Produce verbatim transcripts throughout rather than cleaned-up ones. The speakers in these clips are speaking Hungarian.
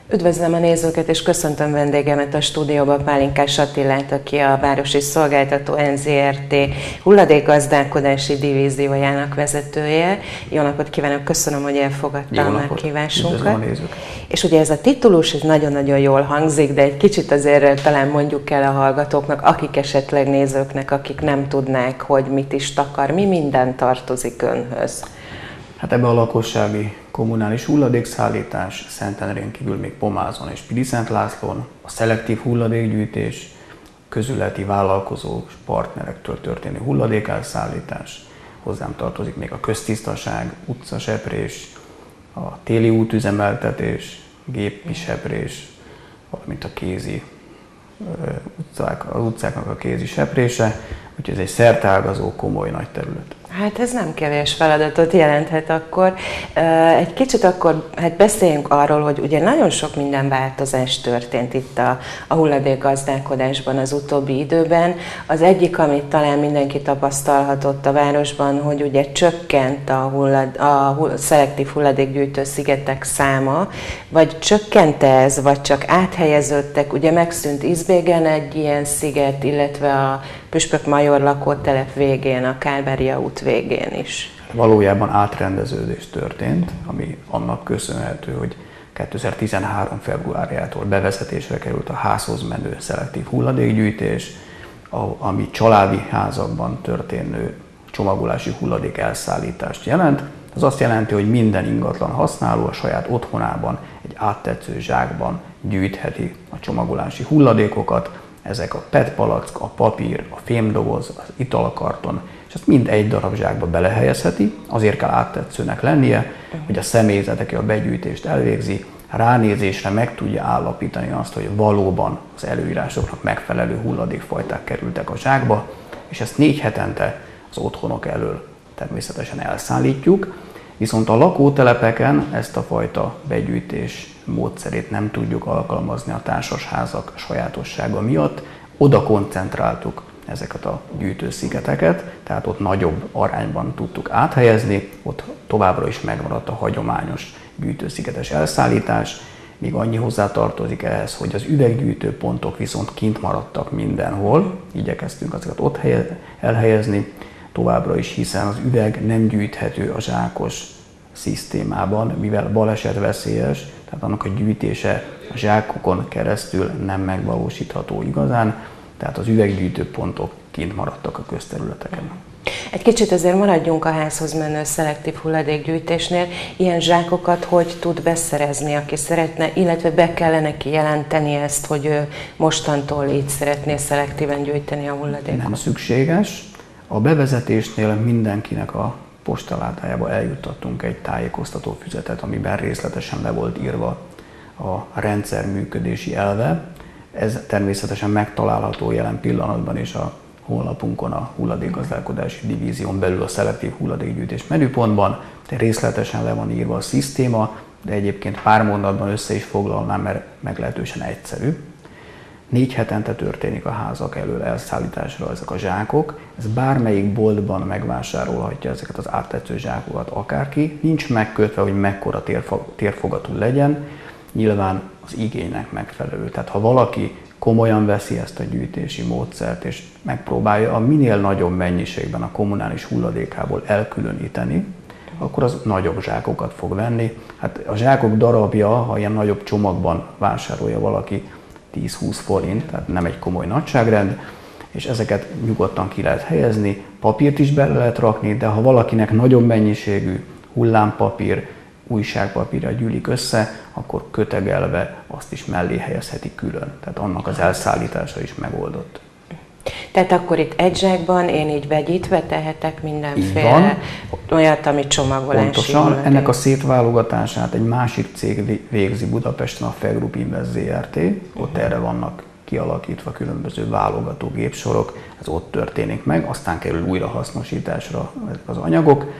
Üdvözlöm a nézőket, és köszöntöm vendégemet a stúdióban, Pálinkás Attilát, aki a Városi Szolgáltató en zé er té hulladékgazdálkodási divíziójának vezetője. Jó napot kívánok, köszönöm, hogy elfogadta a meghívásunkat. És ugye ez a titulus, ez nagyon-nagyon jól hangzik, de egy kicsit azért talán mondjuk el a hallgatóknak, akik esetleg nézőknek, akik nem tudnák, hogy mit is takar, mi minden tartozik önhöz. Hát ebbe a lakossági kommunális hulladékszállítás, Szentendrén kívül még Pomázon és Piliszt-Lászlón, a szelektív hulladékgyűjtés, közületi vállalkozók, partnerektől történő hulladékelszállítás, hozzám tartozik még a köztisztaság, utcaseprés, a téli útüzemeltetés, gépi seprés, valamint a kézi utcák, az utcáknak a kézi seprése, úgyhogy ez egy szerteágazó, komoly nagy terület. Hát ez nem kevés feladatot jelenthet akkor. Egy kicsit akkor hát beszéljünk arról, hogy ugye nagyon sok minden változás történt itt a, a hulladékgazdálkodásban az utóbbi időben. Az egyik, amit talán mindenki tapasztalhatott a városban, hogy ugye csökkent a, hullad, a szelektív hulladékgyűjtő szigetek száma, vagy csökkent ez, vagy csak áthelyeződtek. Ugye megszűnt Izbégen egy ilyen sziget, illetve a Püspök Major lakótelep végén, a Kálvária út végén is. Valójában átrendeződés történt, ami annak köszönhető, hogy kétezer-tizenhárom februárjától bevezetésre került a házhoz menő szelektív hulladékgyűjtés, ami családi házakban történő csomagolási hulladék elszállítást jelent. Ez azt jelenti, hogy minden ingatlan használó a saját otthonában egy áttetsző zsákban gyűjtheti a csomagolási hulladékokat. Ezek a pé é té palack, a papír, a fémdoboz, az italkarton, és ezt mind egy darab zsákba belehelyezheti, azért kell áttetszőnek lennie, hogy a személyzet, aki a begyűjtést elvégzi, ránézésre meg tudja állapítani azt, hogy valóban az előírásoknak megfelelő hulladékfajták kerültek a zsákba, és ezt négy hetente az otthonok elől természetesen elszállítjuk, viszont a lakótelepeken ezt a fajta begyűjtés módszerét nem tudjuk alkalmazni a társasházak sajátossága miatt. Oda koncentráltuk ezeket a gyűjtőszigeteket, tehát ott nagyobb arányban tudtuk áthelyezni, ott továbbra is megmaradt a hagyományos gyűjtőszigetes elszállítás, még annyi hozzátartozik ehhez, hogy az üveggyűjtőpontok viszont kint maradtak mindenhol, igyekeztünk azokat ott elhelyezni, továbbra is, hiszen az üveg nem gyűjthető a zsákos szisztémában, mivel balesetveszélyes, tehát annak a gyűjtése a zsákokon keresztül nem megvalósítható igazán, tehát az üveggyűjtőpontok kint maradtak a közterületeken. Egy kicsit azért maradjunk a házhoz menő szelektív hulladékgyűjtésnél. Ilyen zsákokat hogy tud beszerezni, aki szeretne, illetve be kellene kijelenteni ezt, hogy ő mostantól így szeretné szelektíven gyűjteni a hulladékot? Nem szükséges. A bevezetésnél mindenkinek a postaládájába eljuttattunk egy tájékoztató füzetet, amiben részletesen le volt írva a rendszer működési elve. Ez természetesen megtalálható jelen pillanatban is a honlapunkon, a hulladékgazdálkodási divízión belül a szelektív hulladékgyűjtés menüpontban. De részletesen le van írva a szisztéma, de egyébként pár mondatban össze is foglalnám, mert meglehetősen egyszerű. Négy hetente történik a házak elől elszállításra ezek a zsákok. Ez bármelyik boltban megvásárolhatja ezeket az áttetsző zsákokat akárki. Nincs megkötve, hogy mekkora térfogatú legyen, nyilván az igénynek megfelelő. Tehát ha valaki komolyan veszi ezt a gyűjtési módszert, és megpróbálja a minél nagyobb mennyiségben a kommunális hulladékából elkülöníteni, akkor az nagyobb zsákokat fog venni. Hát a zsákok darabja, ha ilyen nagyobb csomagban vásárolja valaki, tíz-húsz forint, tehát nem egy komoly nagyságrend, és ezeket nyugodtan ki lehet helyezni, papírt is bele lehet rakni, de ha valakinek nagyobb mennyiségű hullámpapír, újságpapírra gyűlik össze, akkor kötegelve azt is mellé helyezheti külön. Tehát annak az elszállítása is megoldott. Tehát akkor itt egy zsákban én így vegyítve tehetek mindenféle olyat, ami csomagolási. Pontosan, hulladék. Ennek a szétválogatását egy másik cég végzi Budapesten, a Fegroup Invest zé er té. Ott uh-huh. erre vannak kialakítva különböző válogató gépsorok, ez ott történik meg, aztán kerül újrahasznosításra ezek az anyagok.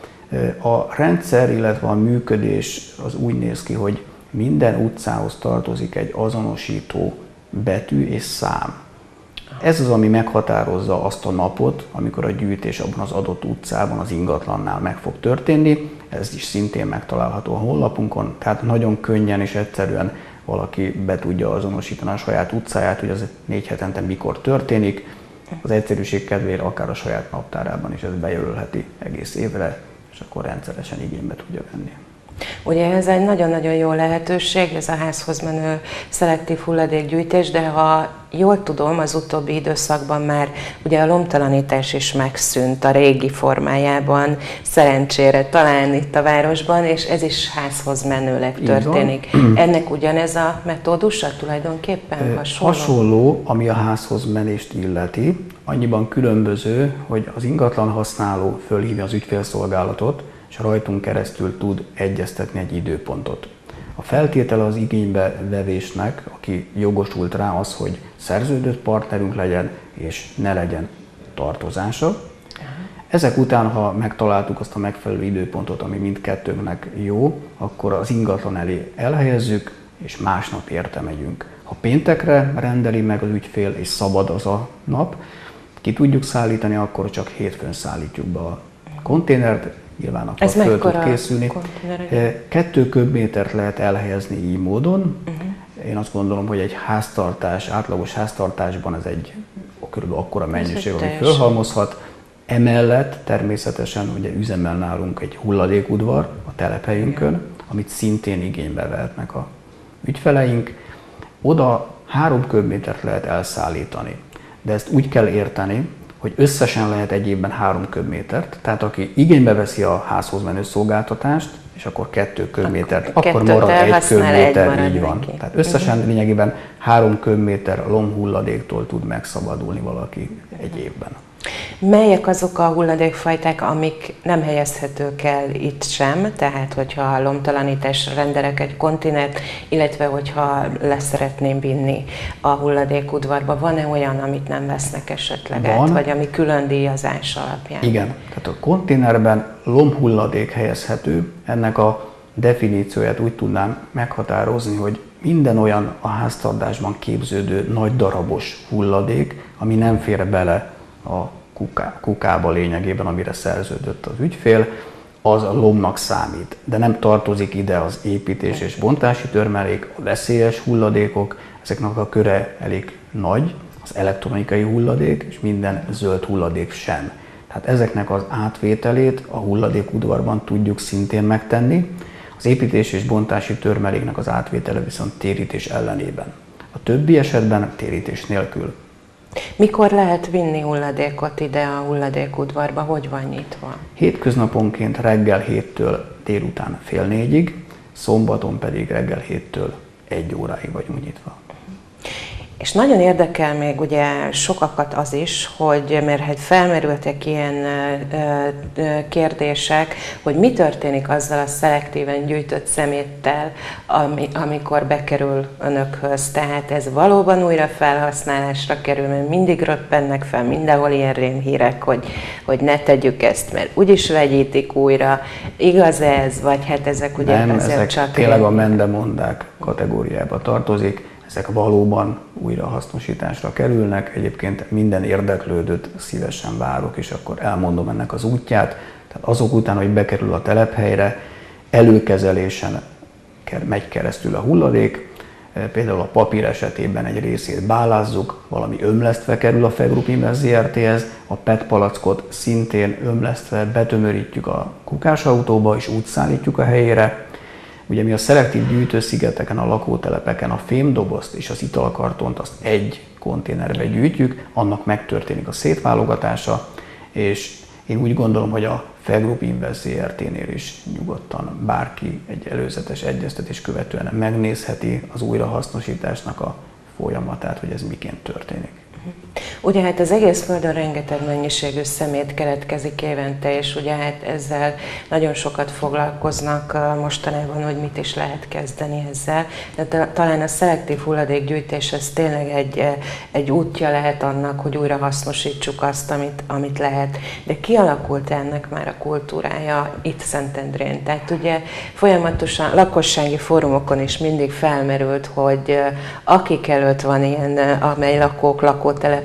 A rendszer, illetve a működés az úgy néz ki, hogy minden utcához tartozik egy azonosító betű és szám. Ez az, ami meghatározza azt a napot, amikor a gyűjtés abban az adott utcában, az ingatlannál meg fog történni. Ez is szintén megtalálható a honlapunkon, tehát nagyon könnyen és egyszerűen valaki be tudja azonosítani a saját utcáját, hogy az négy hetente mikor történik. Az egyszerűség kedvéért akár a saját naptárában is ezt bejelölheti egész évre, és akkor rendszeresen igénybe tudja venni. Ugye ez egy nagyon-nagyon jó lehetőség, ez a házhoz menő szelektív hulladékgyűjtés, de ha jól tudom, az utóbbi időszakban már ugye a lomtalanítás is megszűnt a régi formájában, szerencsére talán itt a városban, és ez is házhoz menőleg történik. Ennek ugyanez a metódusa tulajdonképpen hasonló? Hasonló, ami a házhoz menést illeti, annyiban különböző, hogy az ingatlan használó fölhívja az ügyfélszolgálatot, és rajtunk keresztül tud egyeztetni egy időpontot. A feltétele az igénybevevésnek, aki jogosult rá, az, hogy szerződött partnerünk legyen, és ne legyen tartozása. Ezek után, ha megtaláltuk azt a megfelelő időpontot, ami mindkettőnknek jó, akkor az ingatlan elé elhelyezzük, és másnap érte megyünk. Ha péntekre rendeli meg az ügyfél, és szabad az a nap, ki tudjuk szállítani, akkor csak hétfőn szállítjuk be a konténert, nyilván akkor föl tud készülni. Kettő köbmétert lehet elhelyezni így módon. Uh-huh. Én azt gondolom, hogy egy háztartás, átlagos háztartásban ez egy körülbelül akkora mennyiség, ami fölhalmozhat. Emellett természetesen ugye üzemel nálunk egy hulladékudvar a telephelyünkön, uh-huh. amit szintén igénybe vehetnek a ügyfeleink. Oda három köbmétert lehet elszállítani, de ezt úgy kell érteni, hogy összesen lehet egy évben három köbmétert, tehát aki igénybe veszi a házhoz menő szolgáltatást, és akkor kettő köbmétert, akkor, akkor marad egy köbméter, így van. Neki. Tehát összesen uh-huh. lényegében három köbméter lomhulladéktól tud megszabadulni valaki egy évben. Melyek azok a hulladékfajták, amik nem helyezhetők el itt sem, tehát hogyha a lomtalanításra rendelek egy konténert, illetve hogyha leszeretném vinni a hulladékudvarba, van-e olyan, amit nem vesznek esetleg át, vagy ami külön díjazás alapján? Igen, tehát a konténerben lomhulladék helyezhető, ennek a definícióját úgy tudnám meghatározni, hogy minden olyan a háztartásban képződő nagy darabos hulladék, ami nem fér bele a kuká, kukába lényegében, amire szerződött az ügyfél, az a lomnak számít. De nem tartozik ide az építés és bontási törmelék, a veszélyes hulladékok, ezeknek a köre elég nagy, az elektronikai hulladék és minden zöld hulladék sem. Tehát ezeknek az átvételét a hulladékudvarban tudjuk szintén megtenni, az építés és bontási törmeléknek az átvétele viszont térítés ellenében. A többi esetben térítés nélkül. Mikor lehet vinni hulladékot ide a hulladékudvarba? Hogy van nyitva? Hétköznaponként reggel héttől délután fél négyig, szombaton pedig reggel héttől egy óráig vagyunk nyitva. És nagyon érdekel még ugye sokakat az is, hogy mert hát felmerültek ilyen kérdések, hogy mi történik azzal a szelektíven gyűjtött szeméttel, ami, amikor bekerül önökhöz. Tehát ez valóban újra felhasználásra kerül, mert mindig röppennek fel mindenhol ilyen rémhírek, hogy, hogy ne tegyük ezt, mert úgyis vegyítik újra. Igaz ez, vagy hát ezek ugye Nem, azért ezek csak tényleg a mendemondák kategóriába tartozik. Ezek valóban újrahasznosításra kerülnek. Egyébként minden érdeklődőt szívesen várok, és akkor elmondom ennek az útját. Tehát azok után, hogy bekerül a telephelyre, előkezelésen megy keresztül a hulladék. Például a papír esetében egy részét bálázzuk, valami ömlesztve kerül a Fegrup Invest zé er té-hez, a pé e té palackot szintén ömlesztve betömörítjük a kukásautóba, és úgy szállítjuk a helyére. Ugye mi a szelektív gyűjtőszigeteken, a lakótelepeken a fémdobozt és az italkartont azt egy konténerbe gyűjtjük, annak megtörténik a szétválogatása, és én úgy gondolom, hogy a Fegrup Invest zé er té-nél is nyugodtan bárki egy előzetes egyeztetés követően megnézheti az újrahasznosításnak a folyamatát, hogy ez miként történik. Ugye hát az egész Földön rengeteg mennyiségű szemét keletkezik évente, és ugye hát ezzel nagyon sokat foglalkoznak mostanában, hogy mit is lehet kezdeni ezzel. De talán a szelektív hulladékgyűjtés ez tényleg egy, egy útja lehet annak, hogy újra hasznosítsuk azt, amit, amit lehet. De kialakult ennek már a kultúrája itt Szentendrén? Tehát ugye folyamatosan lakossági fórumokon is mindig felmerült, hogy akik előtt van ilyen, amely lakók, lakótelep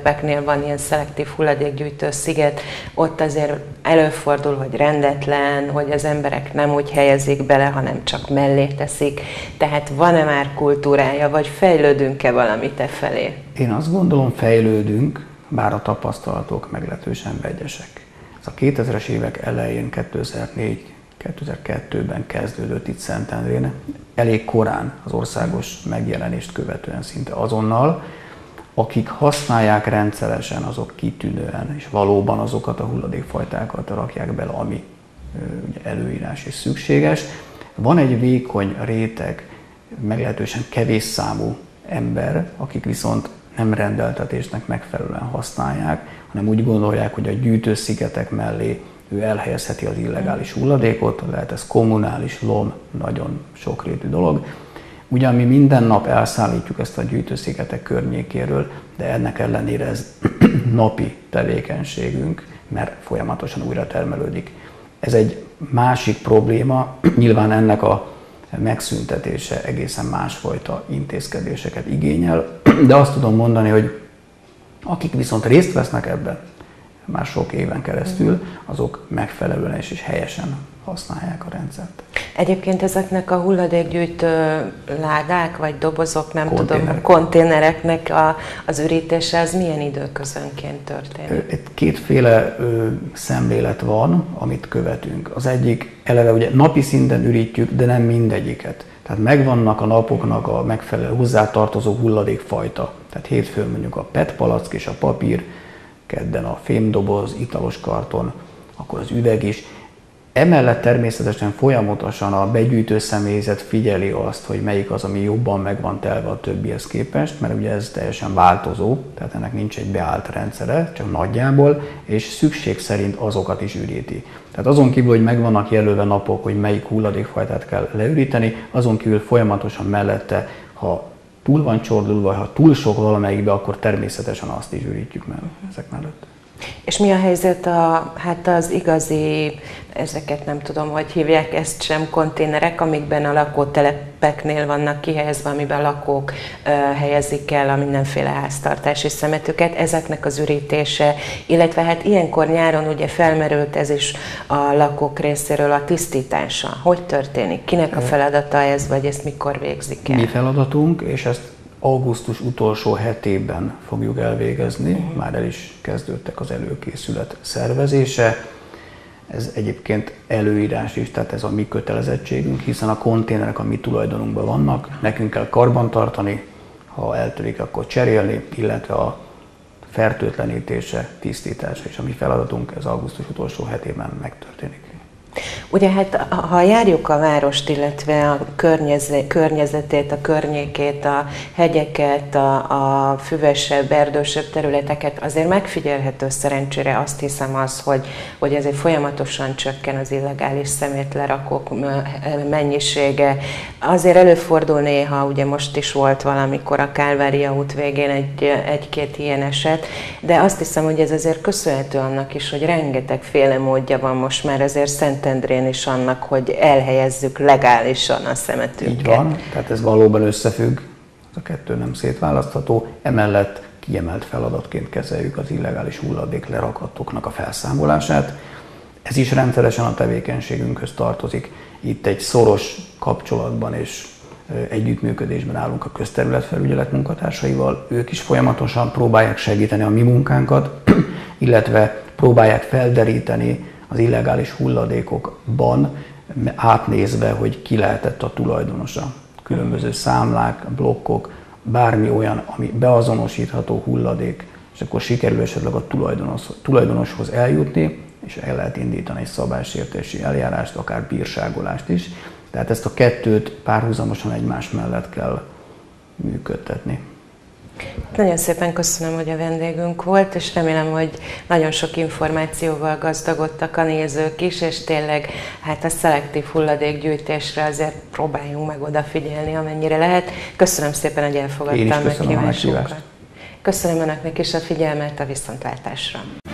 lakótelepeknél van ilyen szelektív hulladékgyűjtő sziget, ott azért előfordul, hogy rendetlen, hogy az emberek nem úgy helyezik bele, hanem csak mellé teszik. Tehát van-e már kultúrája, vagy fejlődünk-e valamit e felé? Én azt gondolom, fejlődünk, bár a tapasztalatok meglehetősen vegyesek. Ez a kétezres évek elején, kétezer-négy kétezer-kettőben kezdődött itt Szentendrén, elég korán az országos megjelenést követően, szinte azonnal. Akik használják rendszeresen, azok kitűnően, és valóban azokat a hulladékfajtákat rakják bele, ami ugye, előírás és szükséges. Van egy vékony réteg, meglehetősen kevés számú ember, akik viszont nem rendeltetésnek megfelelően használják, hanem úgy gondolják, hogy a gyűjtőszigetek mellé ő elhelyezheti az illegális hulladékot, lehet ez kommunális, lom, nagyon sokrétű dolog. Ugyan mi minden nap elszállítjuk ezt a gyűjtőszigetek környékéről, de ennek ellenére ez napi tevékenységünk, mert folyamatosan újra termelődik. Ez egy másik probléma, nyilván ennek a megszüntetése egészen másfajta intézkedéseket igényel, de azt tudom mondani, hogy akik viszont részt vesznek ebben, már sok éven keresztül, azok megfelelően és, és helyesen használják a rendszert. Egyébként ezeknek a hulladékgyűjtő ládák, vagy dobozok, nem Konténerek. tudom, konténereknek a, az ürítése, az milyen időközönként történik? Itt kétféle ö, szemlélet van, amit követünk. Az egyik, eleve ugye napi szinten ürítjük, de nem mindegyiket. Tehát megvannak a napoknak a megfelelő hozzátartozó hulladékfajta. Tehát hétfőn mondjuk a pé é té palack és a papír, kedden a fémdoboz, italos karton, akkor az üveg is. Emellett természetesen folyamatosan a begyűjtő személyzet figyeli azt, hogy melyik az, ami jobban meg van telve a többihez képest, mert ugye ez teljesen változó, tehát ennek nincs egy beállt rendszere, csak nagyjából, és szükség szerint azokat is üríti. Tehát azon kívül, hogy meg vannak jelölve napok, hogy melyik hulladékfajtát kell leüríteni, azon kívül folyamatosan mellette, ha túl van csordulva, ha túl sok valamelyikbe, akkor természetesen azt is ürítjük meg ezek mellett. És mi a helyzet a, hát az igazi, ezeket nem tudom, hogy hívják ezt sem, konténerek, amikben a lakótelepeknél vannak kihelyezve, amiben a lakók ö, helyezik el a mindenféle háztartási szemetüket, ezeknek az ürítése, illetve hát ilyenkor nyáron ugye felmerült ez is a lakók részéről a tisztítása. Hogy történik? Kinek a feladata ez, vagy ezt mikor végzik el? Mi feladatunk, és ezt augusztus utolsó hetében fogjuk elvégezni, uh-huh. Már el is kezdődtek az előkészület szervezése. Ez egyébként előírás is, tehát ez a mi kötelezettségünk, hiszen a konténerek a mi tulajdonunkban vannak, nekünk kell karbantartani, ha eltörik, akkor cserélni, illetve a fertőtlenítése, tisztítása és a mi feladatunk, ez augusztus utolsó hetében megtörténik. Ugye hát, ha járjuk a várost, illetve a környezetét, a környékét, a hegyeket, a, a füvesebb, erdősebb területeket, azért megfigyelhető szerencsére azt hiszem az, hogy, hogy ezért folyamatosan csökken az illegális szemétlerakók mennyisége. Azért előfordul néha, ugye most is volt valamikor a Kálvária út végén egy, egy-két ilyen eset, de azt hiszem, hogy ez azért köszönhető annak is, hogy rengetegféle módja van most már azért Szentendrén is annak, hogy elhelyezzük legálisan a szemetünket. Így van, tehát ez valóban összefügg, ez a kettő nem szétválasztható, emellett kiemelt feladatként kezeljük az illegális hulladék lerakatoknak a felszámolását. Ez is rendszeresen a tevékenységünkhöz tartozik. Itt egy szoros kapcsolatban és együttműködésben állunk a közterületfelügyelet munkatársaival. Ők is folyamatosan próbálják segíteni a mi munkánkat, illetve próbálják felderíteni az illegális hulladékokban, átnézve, hogy ki lehetett a tulajdonosa. Különböző számlák, blokkok, bármi olyan, ami beazonosítható hulladék, és akkor sikerül esetleg a tulajdonos, tulajdonoshoz eljutni, és el lehet indítani egy szabálysértési eljárást, akár bírságolást is. Tehát ezt a kettőt párhuzamosan egymás mellett kell működtetni. Nagyon szépen köszönöm, hogy a vendégünk volt, és remélem, hogy nagyon sok információval gazdagodtak a nézők is, és tényleg hát a szelektív hulladékgyűjtésre azért próbáljunk meg odafigyelni, amennyire lehet. Köszönöm szépen, hogy elfogadtam a meghívásunkat. Köszönöm Önöknek is a figyelmet, a viszontlátásra.